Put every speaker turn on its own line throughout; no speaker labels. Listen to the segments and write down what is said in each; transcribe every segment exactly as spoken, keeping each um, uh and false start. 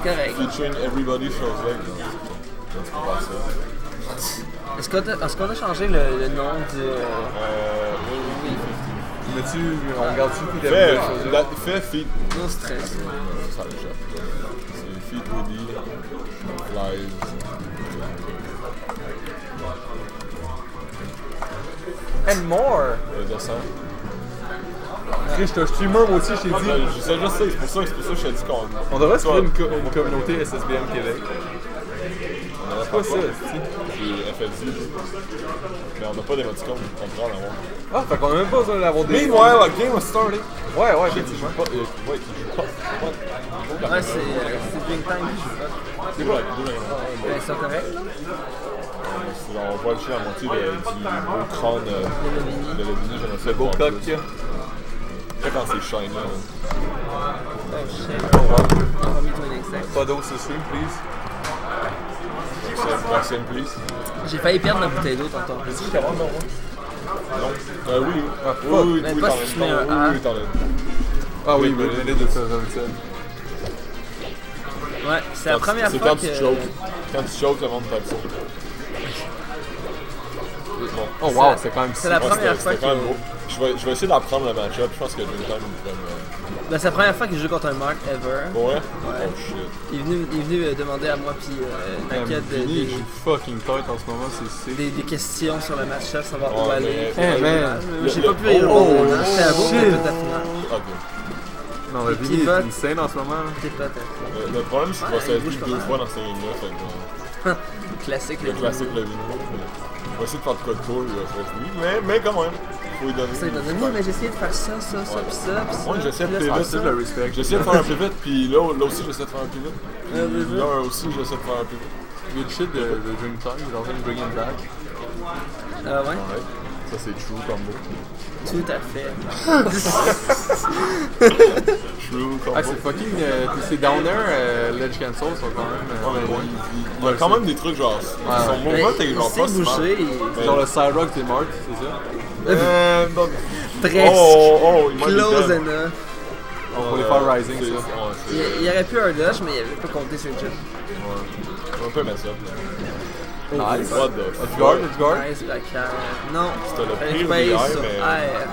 C'est correct.
Featuring everybody shows up. Tu peux faire ça.
Est-ce qu'on a, est-ce qu'on a changé le, le nom du. Euh...
Euh. Oui, oui, oui.
Mais tu. On regarde-tu tout
Fais, la, fais feat.
No stress.
Ça l'échappe. C'est feat Woody, Flies.
And more!
Le dessin.
Chris, je suis un streamer, moi aussi, je t'ai dit.
Je sais, je sais, c'est pour ça, c'est pour ça que je t'ai dit qu'on.
On devrait se créer une, co une communauté S S B M Québec.
C'est
quoi ça, c'est?
C'est F L C. Mais on n'a pas d'émoticônes, on comprend l'avoir.
Ah, fait qu'on a même pas besoin d'avoir des.
Meanwhile, la game was starting.
Ouais, ouais,
Qui
effectivement.
joue pas. euh, Ouais, qui joue pas.
Ouais, c'est euh, c'est Drink Time qui joue pas.
C'est quoi? Deux
Ben, ils sont corrects, là?
On voit le chien à moitié de- du beau crâne euh, de Levini, j'aimerais ça
Le beau
voir
coq.
plus. Quand c'est shine là.
Oh shit. On va mettre un insect.
Pas d'eau ce stream, please.
Merci, please.
J'ai failli perdre ma bouteille d'eau tantôt.
Est-ce que je non? Non. Euh, oui, oui.
Ah,
Oui, oui, oui,
Mais
oui,
pas
t'en
si
as
tu
une,
mets
t'en-
un
oui,
A.
oui, t'en as une.
Ah oui,
Oui,
mais
oui.
venez de ça, ça me sonne.
Ouais, c'est la
Quand tu-
première
C'est
fois
quand
que.
tu choques. Quand tu choques, le monde tape ça. Bon.
Oh wow, c'est quand même
C'est la
Ouais,
première
c'était-
fois
c'était quand même
que.
beau. Je vais, je vais essayer d'apprendre le match-up. Je pense que Dream Time me pourrait me.
Ben, c'est la première fois que je joue contre un Mark ever.
Pour vrai?
Ouais.
Oh shit.
Il est venu, il est venu euh, demander à moi puis euh, Naked de-
Vini,
des,
je suis fucking tight en ce moment, c'est sick.
des, des questions sur le match-up, savoir
Ouais,
où aller.
mais-
Hey, man.
Euh, J'ai
Le-
pas pu
le-
répondre.
oh,
hein. C'était un beau
shit.
petit peu de la finale.
Ok.
Non, mais
Les
Vini
petits
est
votes.
insane en ce moment. là.
T'es pas t'es
Le, le problème, c'est qu'il
Ouais,
va
il
s'être
bouge
vu
pas
deux
mal.
fois dans cette ligne-là. Fait que, euh,
pas. Classique,
le classique Levino. Je vais essayer de faire de quoi de cool. Il va faire oui, mais, mais quand même. Faut lui donner.
Ça, il m'a donné, mais j'ai essayé de faire ça, ça, ça, pis ça, pis ça.
Moi, j'essaie de
Puis là,
pivot.
ça, je le respect.
J'essaie de faire un pivot, puis là, là aussi, j'essaie de faire un pivot.
Un pivot.
Puis là aussi, j'essaie de faire un pivot.
Good shit de, de Dream Time, il est en train de bring it back.
Ah ouais,
Ouais. Ça, c'est true combo.
tout à fait.
True combo.
Ah, c'est fucking. Euh, puis ces down air, euh, ledge cancel sont quand même. euh,
Ouais, mais
ouais.
il y a quand même des trucs genre. Son
Mais
mouvement est
il
genre
sait
pas si mal.
bouger, il-
Mais-
Genre le side rock, t'es mort, c'est ça?
Euh, non.
presque.
Oh, oh, il m'a
Close
dit.
enough.
On va les faire rising, ça.
Il, il aurait pu un dodge, mais il avait pas compté ses jumps.
On peut mettre ça.
Nice.
What the
Edge
fuck?
guard, edge guard.
Nice back air. Non,
C'était le
fallait
pire
que je
des
paye
airs,
sur
mais-
air.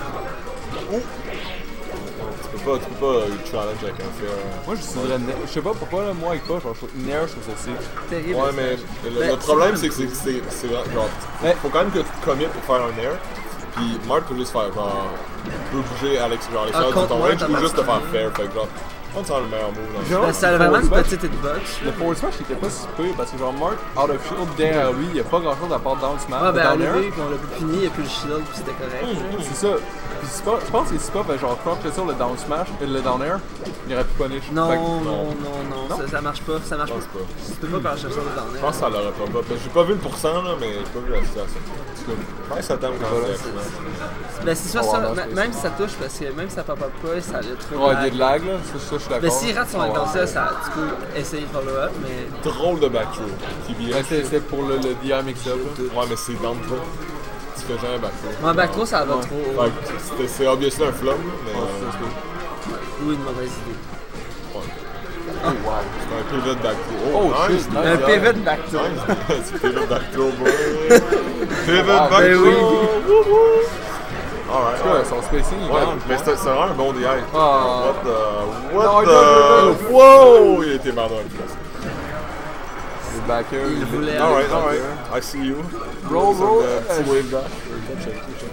Tu peux pas, tu peux pas euh, challenge avec un fair.
Moi, je dirais Nair. Je sais pas pourquoi, là, moi, avec toi, genre, je trouve Nair, je trouve ça sick.
Terrible.
Ouais, mais le,
Ben,
le problème,
c'est
c'est que c'est c'est- c'est genre.
Mais-
Faut quand même que tu te committes pour faire un air. Puis Mark peut juste faire genre. peut bouger à l'extérieur. À l'extérieur de
contre
ton
moi,
range
t'as
ou juste te
marqué.
faire fair. Fait que genre. Je pense que c'est le meilleur move dans
Genre,
Ben, ça a vraiment une
forward
petite hitbox.
Le forward smash, il était pas si peu parce que, genre, Mark, out of shield, derrière lui, il y a pas grand chose à part down smash.
Ah, ben,
down air.
enlevé, puis on l'a plus fini, il n'y a plus le shield, puis c'était correct. là.
C'est ça. Puis c'est pas, je pense que si pas, ben, genre, crop sur le down smash, et le down air, il aurait pu punish.
Non,
Fait que-
non, non, non,
Non?
Ça, ça marche pas, ça marche
Je
pas.
pense pas.
Tu peux pas faire chercher ça dans
Je
l'air.
pense que ça l'aurait pas. Parce que j'ai pas vu le pourcent là, mais j'ai pas vu la situation. En tout cas, je pense que ça tombe quand même.
Ben, c'est soit
Oh,
ça,
ouais, non,
ma-
c'est-
même si ça touche, parce que même si ça pop up pas, ça a le truc.
Ouais, il y a de lag, là. Ça, ça, je suis d'accord.
Mais s'il rate son
Ouais.
comme ça, ça, tu peux essayer de follow-up, mais.
Drôle de back throw. T B
Ouais,
H.
c'est c'est pour le, le D I mix-up, là.
Ouais, mais c'est down throw. Tu fais jamais back throw.
Mon back throw, ça va
Ouais.
trop.
Fait que c'était- c'est obviously un flop, mais.
Ouais,
euh,
c'est ça.
Ou une mauvaise idée.
ouais.
Oh, wow.
C'est un pivot back throw.
Oh,
nice,
shit,
nice,
Un
yeah.
pivot back throw.
Nice. C'est pivot back throw, boy. Pivot
Ah,
back
ben
throw.
oui.
Wouhou. Alright.
En tout cas, son spacing, il
Ouais,
est
mais c'était c'est vraiment un bon D I.
Ah.
What the.
Non,
What
il doit-
the. Wow! Il a été marrant un peu.
Le backer,
Il voulait aller
Alright,
back
alright.
there.
I see you.
Roll,
Some,
roll.
uh, petit
euh,
wave dash. Check, check.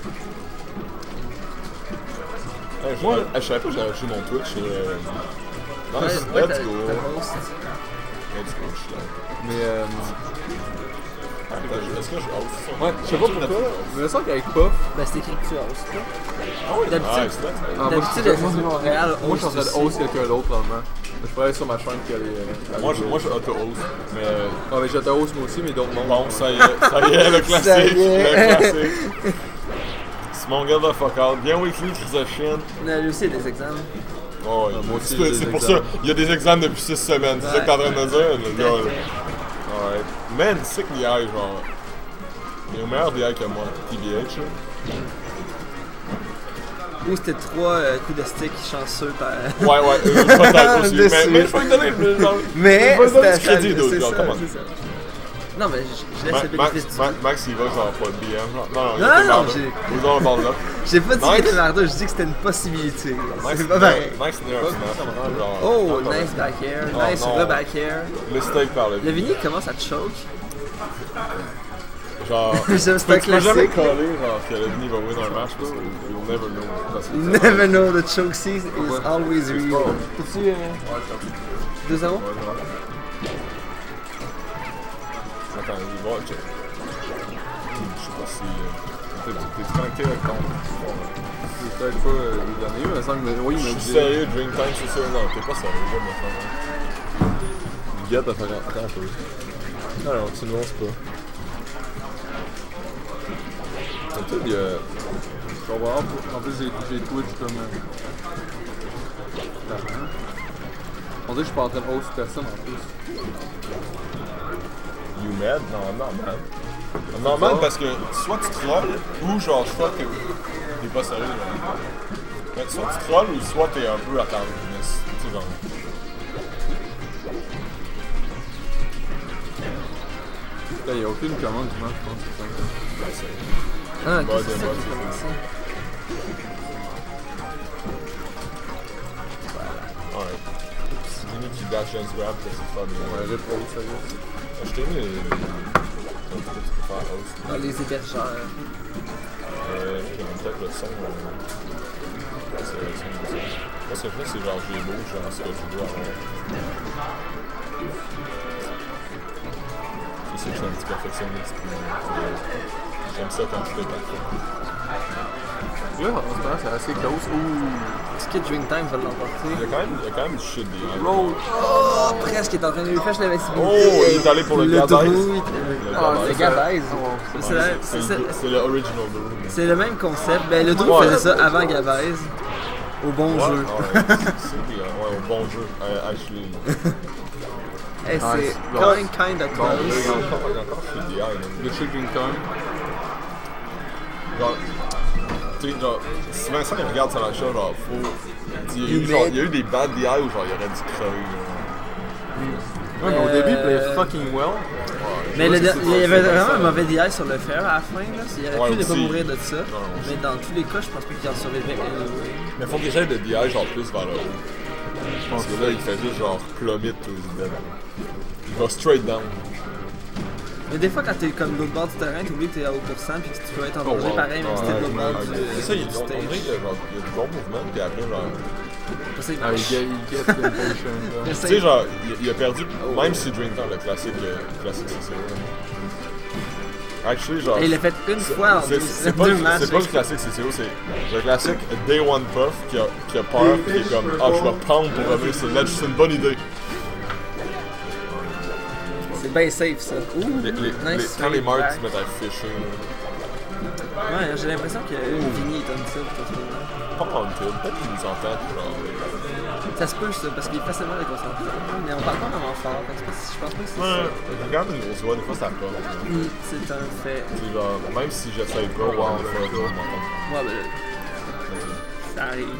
Hey, je,
Moi-
je savais pas que j'avais acheté mon Twitch. Euh...
Ouais,
Nice,
ouais,
let's
t'as-
go.
t'as host.
Let's go, je suis là.
Mais, euh.
Attends, est-ce que je host ça?
Ouais, je sais pas pourquoi. Mais il me semble qu'avec Puff.
Ben, c'est écrit que tu host. là.
Ah oui,
D'habitude-
nice, let's go.
Ah, moi,
D'habitude,
je-
les gens de Montréal
Moi, je suis en train de
aussi.
host quelqu'un d'autre, normalement. Mais je peux aller sur ma chaîne qui a les. euh,
Moi, je, moi, je auto-host. Mais euh,
Ah, mais je te host moi aussi, mais d'autres mondes.
bon, ça y est, ça y est, le classique.
Ça y est.
Le classique. Simon, garde the fuck out. Bien weekly, Chris de chien.
On a aussi des examens.
Oh, ouais.
moi aussi,
C'est-
j'ai
c'est
des
pour
examens.
ça. Il y a des examens depuis six semaines. C'est ça que t'es en train de me dire, le gars. là. Alright. Man, sick D I, genre. Il est au meilleur D I que moi. T B H, là.
Ou c'était trois euh, coups de stick chanceux par.
Ouais, ouais, euh, peut-être aussi.
De
mais,
suite.
mais je vais te donner le genre,
Mais
je vais te donner
c'était
du crédit,
ça,
dude,
c'est
genre,
ça,
come on.
c'est ça. Non, mais je, je laisse
Ma-
le
Max,
bénéfice du
Ma-
doute.
Max, il va genre pas de B M. Genre, non, non, il
Non,
était
non,
merdeux.
j'ai-
Nous on parle là.
J'ai pas dit
Max-
qu'il était merdeux, je dis que c'était une possibilité.
Max,
C'est pas pareil.
Max n'est un snap. Genre,
Oh,
attends,
nice back air,
Oh,
nice
non.
re back air.
Mistake par le
Le Vinny commence à te choke.
Genre,
C'est un
tu peux jamais
classique.
coller genre que le Vinny va win un match parce que you'll never know. Parce que-
You never know, the choke season is always real.
Petit, euh...
deux zéro?
Ouais, voilà. Attends, il va check. Je sais pas si. euh, T'es t'es connecté avec ton.
j'ai peut-être pas euh, lui donner, mais il me semble que oui, il
Je
m'a
suis
dit.
sérieux, Dream Time, c'est sûr. Non, t'es pas sérieux, là, maintenant. Guette à faire attends un peu. Non, non, tu nuances pas.
En tout, il y a. Je vais voir. En plus, j'ai j'ai Twitch comme. euh, parent. On dirait que je suis pas en train de host personne en plus.
You mad? Non, I'm not mad. I'm not mad parce que soit tu trolls, ou genre, soit t'es t'es pas sérieux. Genre. Mais soit tu trolls, ou soit t'es un peu à ta business. Tu sais, genre.
Là, il n'y a aucune commande qui marche, je pense. C'est ça.
Ben, c'est.
Ah, ok,
Bah,
c'est ça
bah,
qui
c'est
commence.
Alright. C'est Vinny qui dash and grab, parce que c'est pas bien.
Ouais, rip host, ça y est.
Je t'ai mis les. Tu peux faire host.
Ah, les hébergeurs.
Euh, j'ai peut-être le son. euh, C'est le son du son. Moi, ce que je fais, c'est genre, j'ai beau, genre, ce que je dois avoir. Je sais que je suis un petit perfectionniste, puis euh, j'aime ça quand je fais parfait.
Là, en ce moment, c'est assez close. Ouh!
Est-ce que Drink Time va
Il y
l'emporter?
a quand même, il y a quand même du shit des hype.
Roll!
Oh, presque, il est en train de lui faire la visibilité.
Oh, il est allé pour le
Le
Gabaise.
Droid.
Ah,
Le
c'est
Gabaise.
ça.
C'est la-
C'est
c'est-
le-
c'est-
c'est le original Broom.
C'est le même concept. Ben, le Droid
Ouais.
faisait ça avant Gabaise. Au bon
Ouais,
jeu.
ouais, c'est- c'est- ouais, au bon jeu. Euh, Actually.
Eh,
Nice.
c'est
Bon.
kind, kind of
Bon, là, il y a
close.
encore, il y a encore shit des hype.
Le chick drink time.
Genre, tu sais, genre, si Vincent il regarde sur la show, genre, faut. Il y, a eu,
Il
genre,
met-
il y a eu des bad D I où genre il aurait dû crever.
Ouais, mais au
Euh,
début, il playait fucking well.
Mais le-
Ouais, c'est-
il y
c'est-
avait
c'est
vraiment
ça.
un mauvais D I sur le fer à la fin. Là. Il aurait
Ouais,
pu ne pas
aussi.
mourir de ça.
Non, aussi.
Mais dans tous les cas, je pense pas qu'il en survivait anyway.
Mais faut qu'il j'aille de D I genre plus vers le haut. Parce que là, il fait juste genre plummet tout le dead. Il va straight down.
Mais des fois, quand t'es comme de l'autre bord du terrain, t'oublies que t'es à haut pourcent puis que tu peux être en
Oh,
danger
wow.
pareil, même si t'es de l'autre bord
Ah,
du,
c'est ça, il
du
on dirait
stage.
qu'il y a genre, il y a du bon mouvement, puis après, genre.
Après ça, il-
Ah, il get, il get l'impatient.
Après
Tu
ça,
sais, genre, il, il a perdu,
Oh.
même si Drink Time, le classique, euh, classique C C O. Actually, genre.
Et il l'a fait une
c'est-
fois en
c'est-
deux,
C'est pas,
deux
le-
matchs.
c'est pas le classique C C O, c'est le classique Day One Puff qui a, qui a peur, qui est comme, ah, je vais prendre pour revenir, c'est là, c'est une bonne idée.
C'est bien safe ça. Ouh,
Les, les, les,
nice
quand les
straight
marques
back.
se mettent à fisher,
Ouais, j'ai l'impression que Vinny est un type pour ce moment.
pas en tout, peut-être qu'ils nous entendent, genre.
Ça se peut ça, parce qu'il est facilement déconcentré. Mais on parle pas vraiment fort, fait que c'est pas si- je pense pas que c'est
Ouais,
ça.
regarde une grosse voix, des fois ça part.
Mm, C'est un fait.
C'est genre, même si j'essaye pas,
Oh, wow,
des fois,
là,
on m'entend.
Ouais, ben là, ça arrive.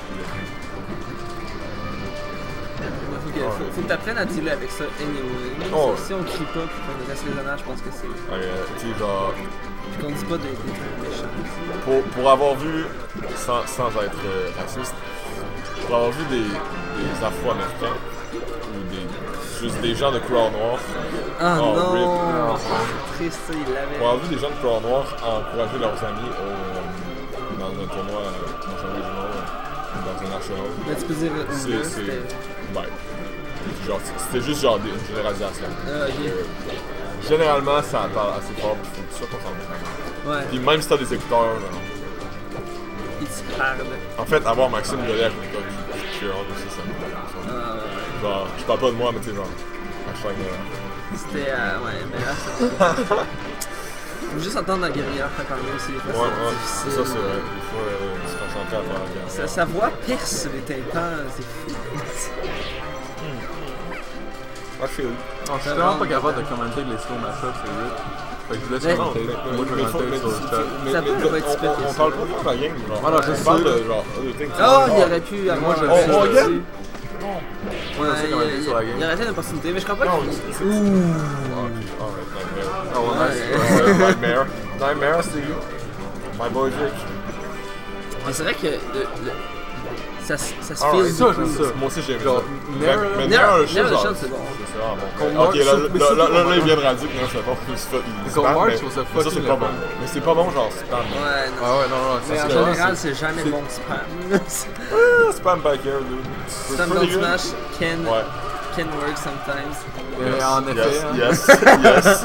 Faut que, faut, faut que t'apprennes à dealer avec ça anyway.
Oh.
Si on crie pas puis qu'on reste raisonnable, je pense que c'est.
Ouais, euh, tu sais, genre,
Puis qu'on dit pas des, des trucs méchants.
pour, pour avoir vu, sans, sans être euh, raciste, pour avoir vu des, des Afro-Américains ou des, juste des gens de couleur noire,
Ah
Oh,
non!
rip.
C'est triste ça, il
pour
l'avait.
avoir vu des gens de couleur noire encourager leurs amis au, dans un tournoi euh, dans un régional, euh, dans un national,
Mais tu peux dire où
c'est,
là,
c'est,
c'était.
ben, genre, c'était juste genre des- une généralisation.
Ah, ok.
Généralement, ça parle assez fort, pis faut que tu sois concentré.
Ouais,
Pis même si t'as des écouteurs, genre,
il se parle.
en fait, avoir Maxime Godet avec l'école, je suis heureux aussi, ça me ça me-
Ah, ouais.
Genre, je parle pas de moi, mais tu sais, genre, hashtag, euh,
C'était. Euh, ouais, mais là, c'est. Faut juste entendre la guerrière faire parler aussi, les fois,
ouais,
c'est
ouais,
difficile.
ça c'est vrai, il faut euh, se concentrer à faire la guerre.
Sa, sa voix perce les tympans, c'est fou.
Ah, je suis
Non, je suis vraiment pas capable de commenter les slow match-ups, c'est vite. Fait que je vous laisse
Mais-
commenter.
Mais-
Moi, je
mais
vais
faut-
commenter
mais-
sur le chat.
mais-
Ça
mais-
peut pas être
on-
split,
on- On
ça.
parle pas de la game, genre.
Ah non, je
On
sais.
parle de genre. other things.
Oh, il
Ah,
aurait pu avoir.
moi, je
un-
le sais.
Oh,
aussi.
again?
Moi, je sais
Ouais,
commenter
il-
sur la
Il
game.
aurait été une opportunité, mais je crois pas
Non,
qu'il.
c'est-
Ouh.
Ok, alright, Nightmare.
Ah, ouais, nice.
Ouais, Nightmare. Nightmare, c'est my boy Jake.
Mais c'est vrai que le, le- ça, se- ça se
Ah,
file
ouais,
ça,
beaucoup.
j'aime ça.
Moi aussi, j'aime
Genre,
ça.
Nair,
Mais- mais
Nair-
Nair, le
Nair,
shield,
le
genre,
shield, c'est bon.
C'est vraiment bon.
Contre
Ok,
March,
là,
mais
là,
surtout
là, là,
contre
là, il vient de réaliser que Nair, c'est bon. Il se fait- il
Contre
spam,
March,
mais-
je trouve ça
mais ça, c'est
fucking
pas
le
bon.
fun.
Mais c'est pas bon, genre, spam.
Ouais, non.
Ah ouais, non, non,
Mais
ça,
en
c'est
général,
c'est-
c'est jamais
c'est-
bon spam.
Ah, spam back here, dude. C'est
Spam
pretty
dans
good.
Smash can,
Ouais.
can work sometimes.
Mais en
Yes,
effet, hein.
Yes, yes.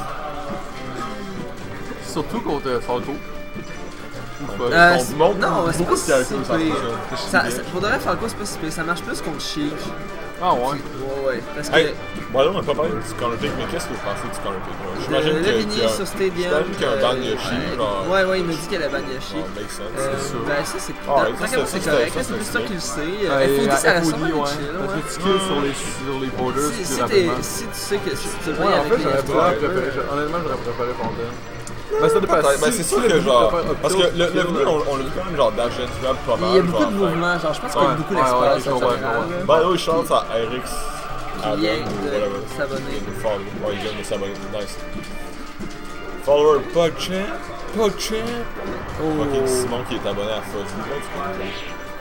Surtout contre euh, Falco. Ou pas.
Euh,
On montre
non, c'est
beaucoup
pas
de
si
calculs, ça
pire.
fonctionne.
Ça, ça, pour de vrai, Falco, c'est pas si pire. Ça marche plus contre Sheik.
Ah ouais.
Ouais, ouais. Parce que
Hey, bon, là, on n'a pas parlé du counter pick, mais qu'est-ce que vous pensez du counter pick? là?
le,
J'imagine
le
que-
Vini
qu'il y a-
sur Stadium.
j'imagine qu'il y a un
euh,
ban Yoshi,
ouais,
genre.
Ouais, ouais, il me dit qu'elle a ban Yoshi.
Oh, makes sense.
Euh,
c'est sûr.
ben ça c'est
Ah ouais,
tant
ça,
qu'à moi,
ça,
c'est
ça,
correct,
ça,
là, c'est
ça,
plus
c'est
toi
bien.
qui le sais.
Ouais,
Euh, F O D ça reste
F O D,
vraiment
ouais.
chill,
Parce que
ouais.
tu kills sur les, sur les borders,
Si,
tu
si,
tires
t'es-
rapidement.
si tu sais que si tu te
Ouais,
payes
en
avec
fait,
les
j'aurais
F
pas
deux,
préféré. je- Honnêtement, j'aurais préféré Fontaine. Ben, ça dépend.
Peut-être, ben,
Si-
c'est
si
sûr
le
que
but
genre.
de faire up
Parce que
tilt,
le, le
kill,
venu, on, on l'a vu quand même genre dash and grab pas mal.
il y a beaucoup
genre,
de mouvements, genre je pense qu'il y a
Ouais,
beaucoup
ouais, ouais,
d'espace
je
en
comprends,
général.
je
là.
By the way, chance à Eric.
Qui vient de s'abonner.
Follow. Ouais, il vient de s'abonner. Nice. Follower PogChamp. PogChamp.
Oh.
Fucking Simon qui est abonné à Fuzzy. Là, tu connais.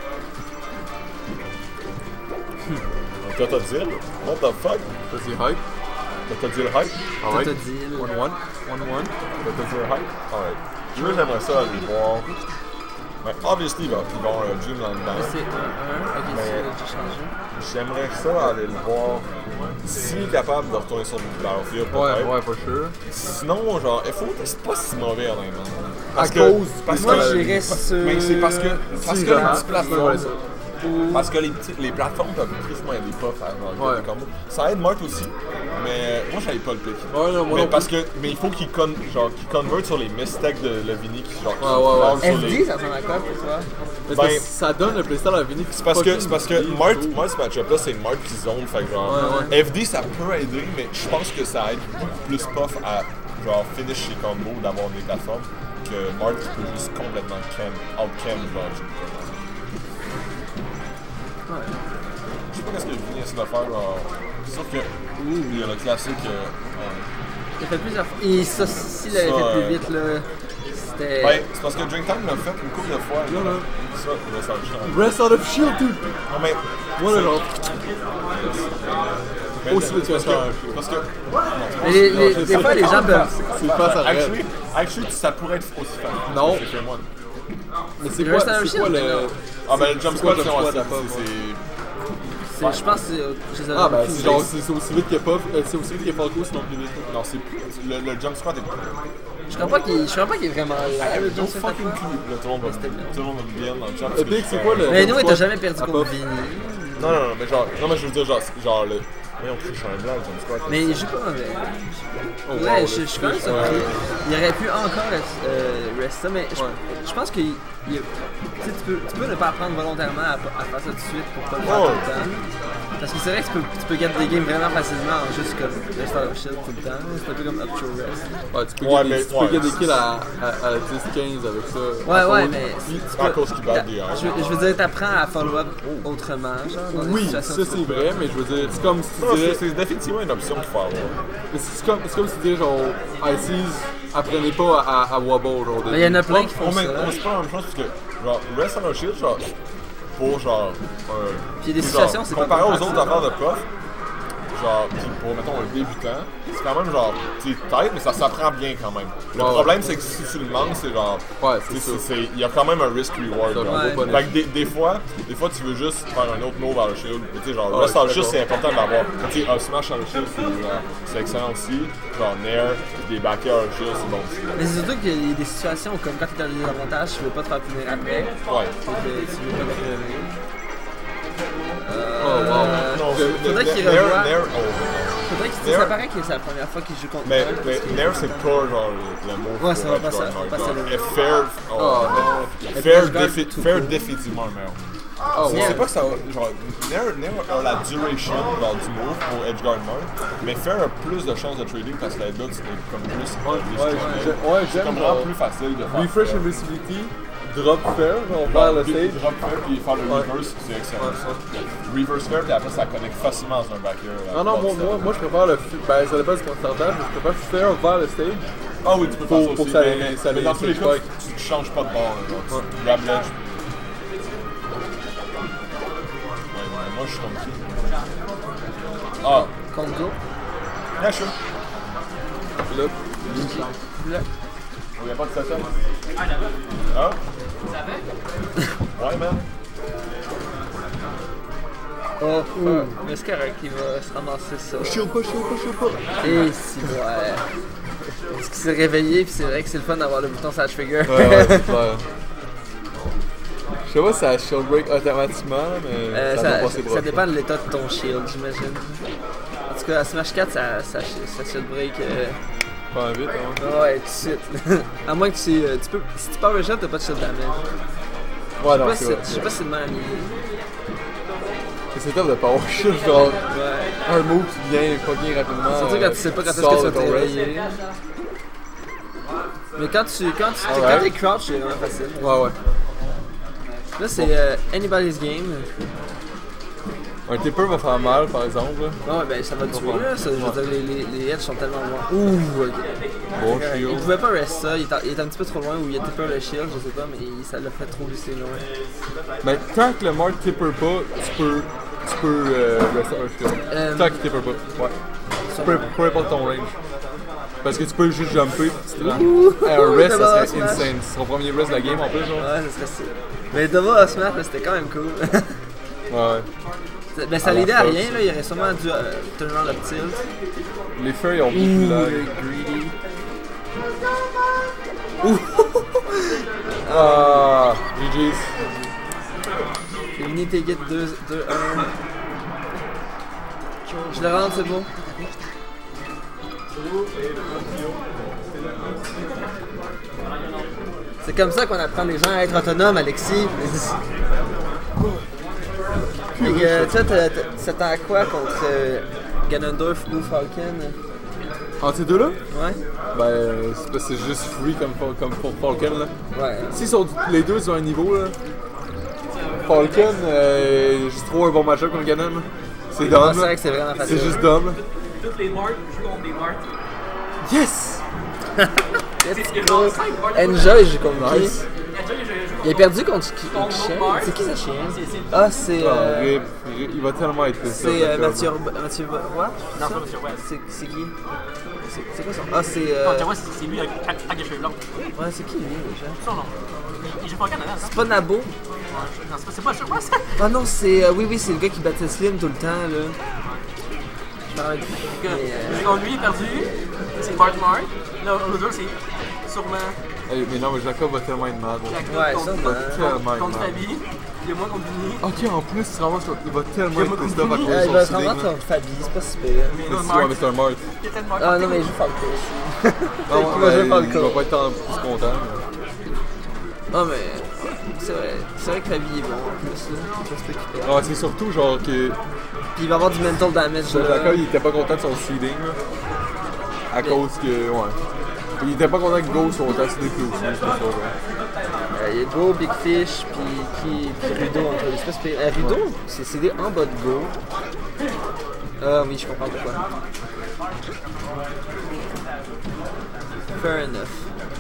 Donc, toi, t'as dit, what the fuck?
Ça, c'est hype.
Toi, t'as dit le hype?
Alright.
T'as dit, là.
one one. one one.
Toi, t'as dit le hype? Alright. Moi, j'aimerais ça aller voir. Mais obviously, il va il va y avoir un Dreamland
Là,
Band.
c'est un un. Ok,
Mais-
c'est déjà changé.
J'aimerais ça aller le voir. S'il est capable de retourner sur le Battlefield,
Ouais,
peut-être.
ouais, for sure.
Sinon, genre, F O D, c'est pas si mauvais, honnêtement.
À cause-
parce
Moi,
que-
j'irais sur.
Mais c'est parce que. Parce
Si,
que les
vraiment,
petites
ouais,
plateformes.
ça.
Parce que les, petits- les plateformes peuvent plus souvent aider pas à genre,
Ouais.
des combos. Ça aide Mart aussi, mais moi j'avais pas le pick.
Ouais, non, moi
mais
non
parce
plus.
que. Mais il faut qu'il con, genre, qu'il convert sur les mistakes de Levini qui genre. qui
Ouais, ouais, ouais.
parlent sur
F D,
les-
ça ressemble à quoi pour toi?
Parce que
Ben-
ça donne le playstyle à Vinny.
C'est parce que, c'est parce que Mart, moi ce match-up là c'est Mart qui zone, fait que genre.
Ouais,
F D ça peut aider, mais je pense que ça aide beaucoup plus puff à genre finish ses combos d'avoir des plateformes que Mart qui peut juste complètement cam, out-cam genre.
Ouais.
Je sais pas qu'est-ce que Vinny essaie de faire, genre. C'est sûr que. Il y a le classique. euh,
Il a fait plusieurs fois. Et ça, s'il l'avait
Ça,
fait plus
euh,
vite, là, c'était.
Ben, c'est parce que Drink Time l'a fait une couple de fois.
Non, non.
Ça, il va s'en changer.
Rest out of shield, dude!
Non, mais.
Moi, là, genre.
mais-
Aussi vite que
parce
ça.
que. Parce que.
Mais les- les- des fois, les gens peuvent.
C'est pas ça arrête.
Actually, actually, ça pourrait être aussi facile.
Non.
J'ai fait moi.
Mais c'est
Le
quoi,
Rest out of
c'est quoi
shield,
le.
Ah, ben, le jump
c'est quoi
squat,
le
c'est-
jump squat
c'est-
à Puff,
c'est.
c'est- Je pense que c'est. je les
Ah,
avais
ben,
plus
c'est
vite.
genre, c'est c'est aussi vite que Puff, euh, c'est aussi vite que Falco, sinon plus vite.
Non, c'est. Le, le jump squat est.
Je crois pas qu'il je crois pas qu'il est vraiment là. le
No
Johnson
fucking
Tapa.
clue. Là, tout le monde va
C'était bien.
tout le monde va me bien dans le chat. parce que
Epic,
je
c'est
fais
quoi
un-
le-
Mais nous,
jump
t'as
squat
jamais perdu
à
contre
Puff?
Vinny.
Non, non, non, mais genre. Non, mais je veux dire, genre. genre le. Mais on touche un blague, jump squat.
Mais il joue pas mauvais.
Oh,
Ouais,
wow,
je, je
le
suis quand même
switch,
surpris.
ouais.
Il aurait pu encore euh, rester ça, mais je,
Ouais.
je pense que il- il- tu sais, tu peux, tu peux ne pas apprendre volontairement à, à faire ça tout de suite pour pas le faire
Oh.
tout le temps. Parce que c'est vrai que tu peux, tu peux gagner des games vraiment facilement en juste comme le start of shield tout le temps. C'est un peu comme up to rest.
Ouais, tu peux
Ouais,
get
mais-
des- tu peux
ouais.
get des kills à, à, à dix quinze avec ça.
Ouais,
À
ouais,
cause-
mais tu
À
peux-
cause qu'il bat
t'a-
des airs.
je, veux- je veux dire, t'apprends à follow-up autrement, genre, dans des
Oui,
situations
ça
où tu
c'est
peux
vrai, mais je veux dire, c'est comme si
Non,
tu
c'est
disais.
c'est définitivement une option qu'il faut avoir.
mais C'est comme, c'est comme si tu disais genre, Ices, apprenez pas à, à Wobble, genre. de-
Mais il y en a plein qui font
On met-
ça.
on se pas la même chose parce que, genre, Rest on our Shield, genre, pour genre. un-
Puis il y a des
genre,
situations, c'est pas
comparé
plus
aux
facile.
autres affaires de prof, genre, pis pour, mettons, un débutant, c'est quand même genre, tu sais, tête, mais ça s'apprend bien quand même. Le
Ouais.
problème, c'est que si tu le manques, c'est genre.
Ouais,
tu sais,
c'est ça.
c'est- c'est- il y a quand même un risk-reward.
Ça
genre.
vaut pas
Ouais.
Fait que des, des fois, des fois, tu veux juste faire un autre move à le shield. Mais tu sais, genre,
Ouais,
Rest on
je suis
Shield, c'est important de l'avoir. Tu sais, un smash à le shield, c'est genre, c'est excellent aussi. Genre, Nair, des backers à le shield, c'est bon aussi.
Mais c'est surtout qu'il y a des situations où, comme quand t'es dans des avantages, tu veux pas te faire punir après.
Ouais.
Fait que tu veux pas crever. Euh,
Oh, wow.
Non,
faudrait qu'il
Nair,
revoie.
Nair, oh,
Faudrait qu'il
Nair-
ça paraît que c'est la première fois qu'il joue contre
Mais,
Nair,
mais
parce que-
Nair, c'est pas genre le, le mot.
Ouais, ça
pour
va
être
pas
genre
ça,
hard,
pas
genre.
ça, le-
Et Fair, oh,
Oh,
non.
Et
Fair,
Flashback,
défi-
tout
Fair
court.
définitivement le meilleur.
Ah,
C'est
ouais.
c'est pas que ça va. Genre, Nair, Nair a la duration genre, du move pour Edgeguard Mode, mais faire plus de chances de trading parce que la dot c'était comme plus.
Ouais, ouais, j'ai- ouais,
c'est
j'aime
comme vraiment
genre,
plus facile de faire.
Refresh
ça.
Invincibility, drop fair, genre vers le
Puis
stage.
Drop fair puis faire le
Ouais.
reverse, c'est excellent.
Ouais.
ça. Reverse fair, puis après ça connecte facilement dans un back air.
Non, non, moi, moi, moi je préfère le. f- Ben, ça dépend du pourcentage, mais je préfère faire vers le stage.
Ah oui, tu peux
Pour-
faire ça
pour
aussi.
que ça
mais,
les-
mais-
ça
mais
les
dans tous les
switch
cas,
back.
tu, tu changes pas de bord. Là, genre,
Ouais.
tu grab ledge. Ouais, ouais, moi je suis comme ça. Ah,
Contre Go.
yeah, sure.
Là,
Là.
Il n'y a pas de setup. Ah? Ouais, man.
Oh, mais c'est correct, il va se ramasser ça.
chill pas, chill pas, chill pas.
Et si, ouais. Parce qu'il s'est réveillé, puis c'est vrai que c'est le fun d'avoir le bouton sur la trigger.
Ouais, ouais, c'est clair. Je sais pas si ça shield break automatiquement, mais
Euh,
ça,
ça,
doit passer
ça
proche.
dépend de l'état de ton shield, j'imagine. En tout cas, à Smash quatre, ça, ça, ça shield break. Euh...
Pas vite, hein.
Ouais, tout de suite. À moins que tu, euh, tu peux. Si tu power shot, t'as pas de shield damage.
Ouais,
Je
non,
sais pas
c'est
si-
vrai.
je sais pas si c'est le même aligné.
C'est tough de power shield, genre
Ouais.
un move qui vient fucking rapidement.
Surtout quand tu sais pas quand est-ce que tu vas te réveiller. Mais quand tu quand tu quand
Alright.
t'es crouch, c'est vraiment facile.
Ouais, ouais.
Là, c'est euh, anybody's game.
Un tipper va faire mal, par exemple. là.
Bon, ben ça va te tuer là. Ça, je veux dire, les, les, les heads sont tellement loin. Ouh, ok.
Bon
Il
shield.
pouvait pas rester ça, il est, il est un petit peu trop loin ou il était pas le shield, je sais pas, mais il- ça l'a fait trop glisser loin.
Mais tant que le mark tipper pas, tu peux. Tu peux euh, rester un shield.
Euh,
Tant qu'il tipper pas. Ouais. Peu, peu importe ton range. Parce que tu peux juste jumper pis tu te rends.
Ouh,
Hey, un rest,
double
ça
up
serait
smash.
insane. C'est son premier rest de la game en plus, genre.
Ouais, ça serait ça. Mais double up smash, là, c'était quand même cool.
Ouais.
Mais ça
À la
l'aidait à
Fox.
rien, là, il aurait sûrement dû euh, turn around up tilt.
Les feux, ils ont beaucoup
Ouh,
de lag.
le greedy.
Ah, G G's.
C'est fini, take it deux un. Je le rentre, c'est bon. C'est comme ça qu'on apprend les gens à être autonomes, Alexis. Puis, euh, toi, t'as- t'as- ça t'en à quoi contre euh, Ganondorf ou Falcon?
Entre ces deux-là?
Ouais?
Ben, euh, c'est parce que c'est juste free comme, pour- comme pour Falcon, là.
Ouais.
S'ils sont les deux sur un niveau, là. Falcon, euh, juste trop un bon match-up contre Ganon. là. C'est
C'est
dumb.
vrai que c'est vraiment facile.
C'est juste dumb.
Toutes les marques jouent contre des marques.
Yes!
Let's go. Enjoy joue contre qui?
Nice.
Il a perdu contre qui?
Contre
Chien?
Mark.
C'est qui ce chien?
C'est- c'est-
Ah, c'est.
Ah,
Euh,
rip. Rip. Il va tellement être pissé.
c'est euh, Mathieu Mathieu Roy?
Non, c'est pas Mathieu Roy.
C'est c'est qui? C'est c'est quoi son. Ah, c'est.
Non,
Euh...
tu vois, c'est c'est lui avec avec les cheveux longs.
Ouais, c'est qui lui déjà?
Son nom. Il- Il joue pas au Canada, ça?
C'est pas Nabo?
Non, c'est pas- c'est pas Cheveux, ça.
Ah non, c'est. euh, oui, oui, c'est le gars qui battait Slim tout le temps, là. Je me rappelle plus. Mais, euh,
Quand lui est perdu, c'est Mark Mark. Là, l'autre, c'est sûrement
Hey, mais non, mais Jacob va tellement être mad.
Jacob
Ouais,
contre,
sûrement.
Tellement
contre, contre
mal.
Fabi. Il y a moi contre Vinny.
Ok, en plus, tu ramasses, il va tellement
Il y a
être
beaucoup
pissed off à
de
cause
euh,
de
il va
son
se rendre
seeding, là.
contre Fabi, c'est pas si pire.
Mais
Mais
là,
si,
Mark,
ouais, mais c'est un Mark.
il était tellement
Ah non, mais il joue Falco aussi.
Non,
Il va jouer
ben,
Falco.
il va pas être tant plus content.
Non, mais. C'est vrai. C'est vrai que Fabi est bon en plus, là. Je sais pas qu'il perd.
Ouais, c'est surtout genre que
Puis il va avoir du mental damage, là.
Jacob il était pas content de son seeding là. À cause que. Ouais. Il était pas content que Go soit autant seedé que aussi, c'est pour ça. Ouais.
Euh, Il y a Go, Big Fish, puis qui, puis Rudo entre les espèces. Puis, euh, Rudo, c'est cédé en bas de Go. Ah oui, je comprends pourquoi. Fair enough.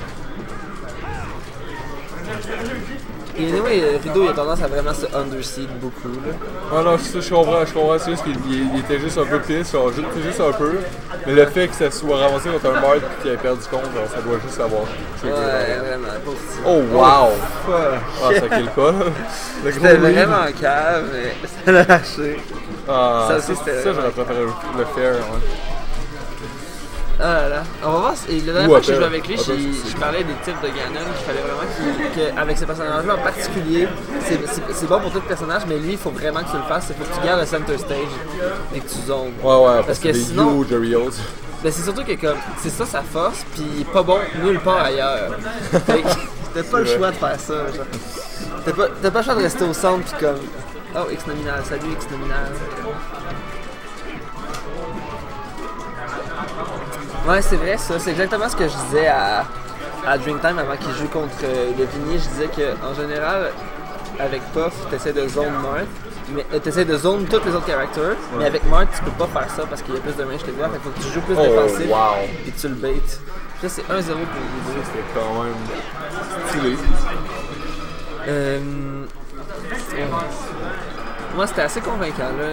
Et anyway, euh, Rudo, il a tendance à vraiment se underseed beaucoup, là.
Ah non, je, je comprends, je comprends, c'est juste qu'il il- il était juste un peu pisse, genre, juste, juste un peu. Mais le fait que ça soit ramassé contre un Mark et qu'il ait perdu compte, genre, ça doit juste avoir.
Ouais, vraiment, pauvre petit.
Oh wow!
Fuck.
Ah, ça kill pas là. Le
C'était
gros lead.
vraiment cave, mais ça l'a lâché.
Ah,
Ça
ça,
aussi, c'était
ça,
vraiment-
j'aurais préféré le faire, ouais.
Ah là là. On va voir. Et la dernière
Ou
fois que j'ai
Appel.
joué avec lui,
Appel,
j'ai-
c'est-
je parlais des types de Ganon qu'il fallait vraiment qu'il- qu'avec ce personnage-là en particulier, c'est- c'est c'est bon pour tout personnage, mais lui, il faut vraiment que tu le fasses. Il faut que tu gardes le center stage et que tu zones.
Ouais, ouais, parce,
Parce
que
que
des
sinon-
huge reels.
Ben, c'est surtout que comme c'est ça sa force, puis pas bon nulle part ailleurs. Fait que t'as pas le
vrai.
choix de faire ça. genre. T'as pas, t'as pas le choix de rester au centre pis comme. Oh, X nominal, salut X nominal. Ouais, c'est vrai ça, c'est exactement ce que je disais à, à Dreamtime avant qu'il joue contre euh, le Vigny. Je disais qu'en général, avec Puff, t'essaies de zone Marth, mais euh, t'essaies de zone tous les autres characters, ouais. Mais avec Marth, tu peux pas faire ça parce qu'il y a plus de range que toi, fait faut que tu joues plus
oh,
défensif
wow.
et tu le baites. Là, c'est un zéro pour Rideau.
C'était quand même stylé.
Euh, ouais. Moi, c'était assez convaincant là.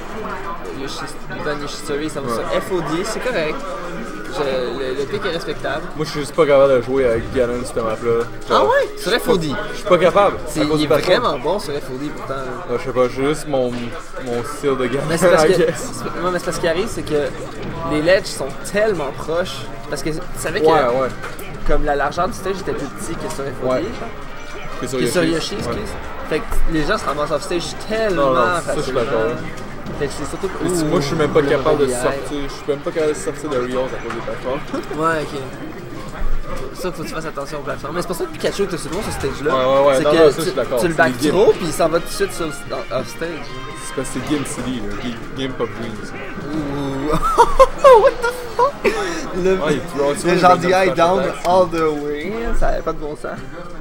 Yoshi Story, ça va sur F O D, c'est correct. Je, le, le pic est respectable.
Moi, je suis juste pas capable de jouer avec Ganon cette map-là.
Ah ouais? Sur F O D?
Je suis pas capable.
C'est, il est vraiment bon sur F O D pourtant.
Non, je sais pas, j'ai juste mon, mon style de Ganon.
Mais c'est parce que, c'est, non, mais c'est parce qu'il arrive, c'est que les ledges sont tellement proches. Parce que tu savais que
ouais, ouais.
comme la largeur du stage était plus petit que sur F O D,
ouais.
genre.
Que sur
que
Yoshi,
sur Yoshi, excuse. Ouais. Fait que les gens se ramassent off stage tellement
non, non, ça,
facilement.
je suis d'accord.
Fait que c'est surtout que,
ouh, moi, je suis même pas capable de sortir. Je suis même pas capable de sortir de Rios à cause des plateformes.
Ouais, ok. C'est ça qu'il faut que tu fasses attention aux plateformes. Mais c'est pour ça que Pikachu est aussi bon sur ce stage-là.
Ouais, ouais, ouais.
C'est
non,
que
non, ça,
tu,
je suis d'accord.
tu le back trop, puis il s'en va tout de suite sur off stage.
C'est parce que c'est Game City, là. Game Pop Dreams.
Ouh. What the fuck? Le,
ah, il
le genre D I down all the way. Ça avait pas de bon sens.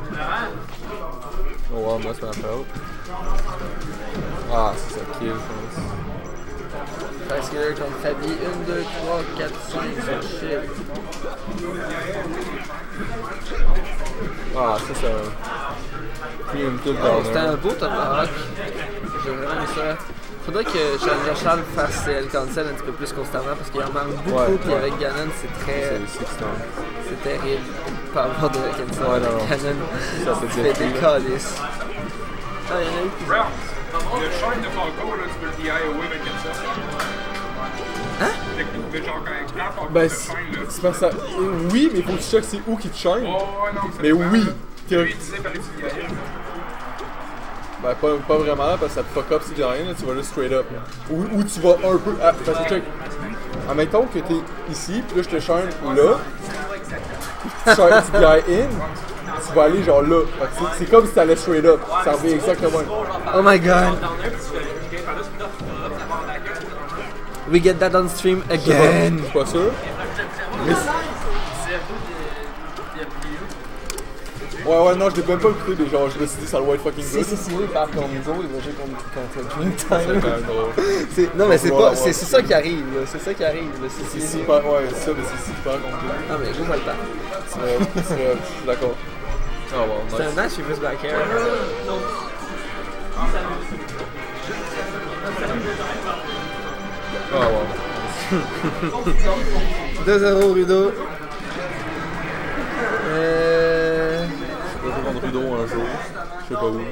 Oh wow, moi, c'est ma faute. Ah, c'est ça, kill, je pense.
Parce que là, contre Fabi, un, deux, trois, quatre, cinq, shit.
Ah, ça, c'est preemptive
Oh, c'était
downer.
un beau tomahawk. J'ai vraiment aimé ça. Faudrait que Challenger Charles fasse le cancel un petit peu plus constamment parce qu'il en manque beaucoup.
Ouais,
puis
ouais.
avec Ganon, c'est très. C'est terrible de pas avoir de cancel.
Ouais, non, non.
Ganon,
ça
fait
fait
des calices. Ah, il y en a eu qui.
Le shine de Falco, là, tu peux le D I away avec ça.
Hein?
Le genre quand quand Falco
Ben,
te shine, là.
c'est pas ça. Oui, mais faut que tu checkes c'est où qui te shine.
Oh, ouais, non, ça
mais
dépend.
oui.
Lui, il disait fallait que tu D I.
Ben, pas, pas vraiment, parce que ça te fuck up si tu dis rien, là, tu vas juste straight up. Là. Ou, ou tu vas un peu. Ah, parce que check. Admettons que t'es ici, puis là je te shine là. Tu shine tu D I in. Tu vas aller genre là. C'est, c'est comme si t'allais straight up. Ça revient exactement.
Oh my god. We get that on stream again.
Je suis pas sûr. Mais ouais, ouais, non, je l'ai même pas écouté, mais genre, je me suis dit, ça doit être fucking
Si,
good.
si, si, oui, par contre, Zo, il va jouer contre, contre
C'est quand
Dreamtime.
même drôle.
C'est, non, mais c'est
Ouais,
pas,
ouais.
c'est, c'est ça qui arrive, là. C'est ça qui arrive, là. C'est,
C'est
c'est,
super, ouais, c'est ça, mais c'est super compliqué.
non, mais joue pas le temps.
C'est vrai, c'est vrai, je suis d'accord. Ah, bon,
C'est un
nice.
match, il veut se back air.
Ah, bon.
deux zéro, Rudo. Euh.
Je vais jouer contre Rudo un jour. Je sais pas où.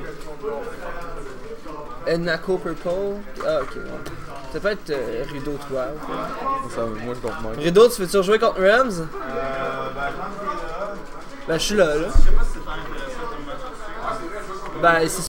Enako Purple. Ah, ok. Ouais. Ça peut être euh, Rudo douze.
Ça, moi, je compte moins.
Rudo, tu veux-tu rejouer contre Rams? Ben, je suis là, là. Ben, c'est